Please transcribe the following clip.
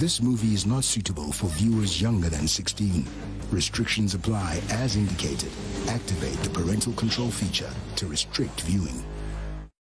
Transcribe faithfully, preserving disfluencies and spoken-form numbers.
This movie is not suitable for viewers younger than sixteen. Restrictions apply as indicated. Activate the parental control feature to restrict viewing.